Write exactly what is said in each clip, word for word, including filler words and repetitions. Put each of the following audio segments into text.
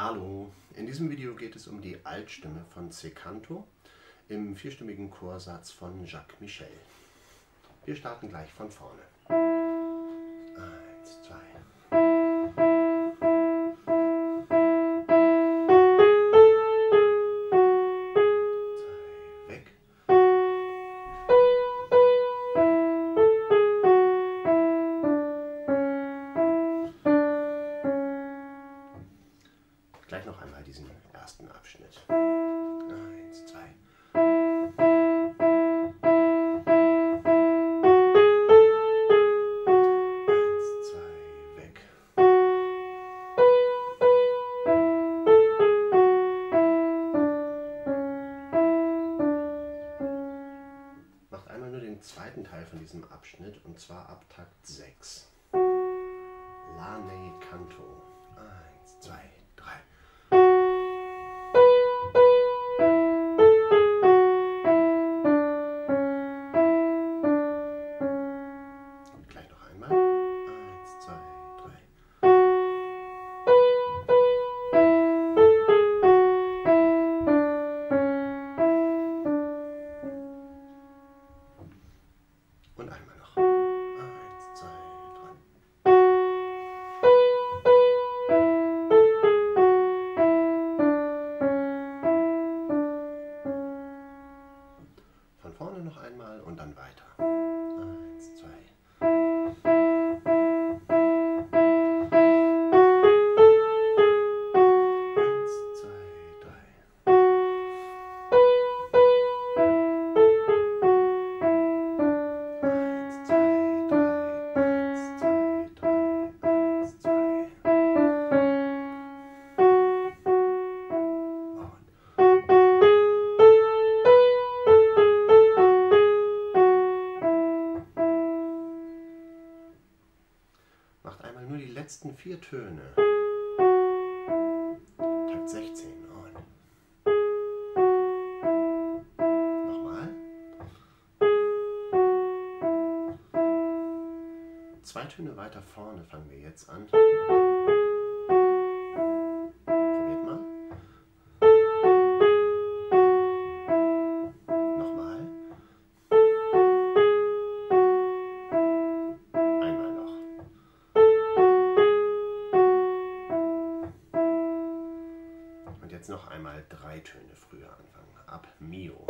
Hallo, in diesem Video geht es um die Altstimme von C-Canto im vierstimmigen Chorsatz von Jacques Michel. Wir starten gleich von vorne. Eins, zwei. Gleich noch einmal diesen ersten Abschnitt. Eins, zwei. Eins, zwei, weg. Macht einmal nur den zweiten Teil von diesem Abschnitt, und zwar ab Takt sechs. Lane Canto. Eins, zwei, drei. Gleich noch einmal. Eins, zwei, drei. Und einmal noch. Eins, zwei, drei. Von vorne noch einmal und dann weiter. Eins, zwei. Eins, zwei, drei. Eins, zwei, drei. Eins, zwei, drei. Eins, zwei. Und macht einmal nur die letzten vier Töne. Takt sechzehn. Und nochmal. Zwei Töne weiter vorne fangen wir jetzt an. Probiert mal. Nochmal. Einmal noch. Und jetzt noch einmal drei Töne früher anfangen. Ab Mio.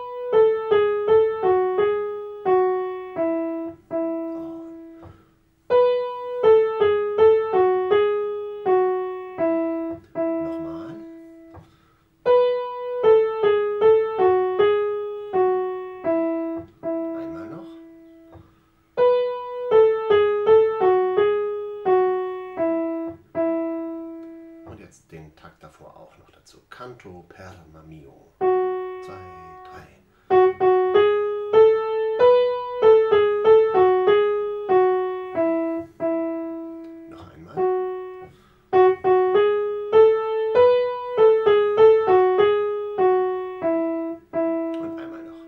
Nochmal. Einmal noch. Und jetzt den Takt davor auch noch dazu. Canto per ma mio. Zwei, drei. Noch einmal. Und einmal noch.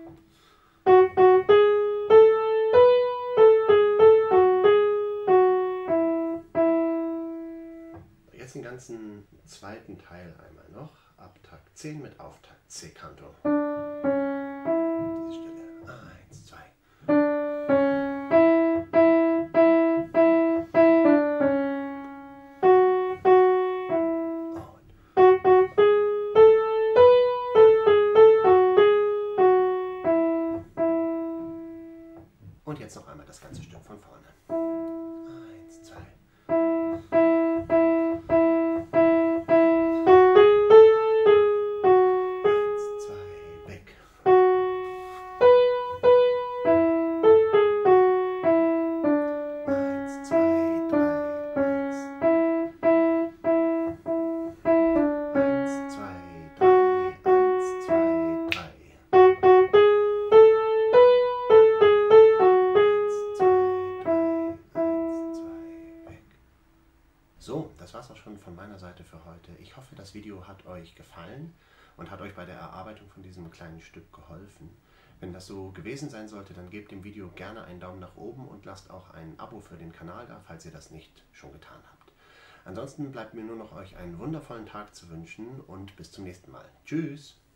Jetzt den ganzen zweiten Teil einmal noch. Ab Takt zehn mit Auftakt C-Canto. Diese Stelle. Eins, zwei. Und. Und jetzt noch einmal das ganze Stück von vorne. Eins, zwei. Eins, zwei, weg. Eins, zwei, drei. Eins. Eins, zwei, drei. Eins, zwei, drei. So, das war's auch schon von meiner Seite für heute. Ich hoffe, das Video hat euch gefallen und hat euch bei der Erarbeitung von diesem kleinen Stück geholfen. Wenn das so gewesen sein sollte, dann gebt dem Video gerne einen Daumen nach oben und lasst auch ein Abo für den Kanal da, falls ihr das nicht schon getan habt. Ansonsten bleibt mir nur noch euch einen wundervollen Tag zu wünschen und bis zum nächsten Mal. Tschüss!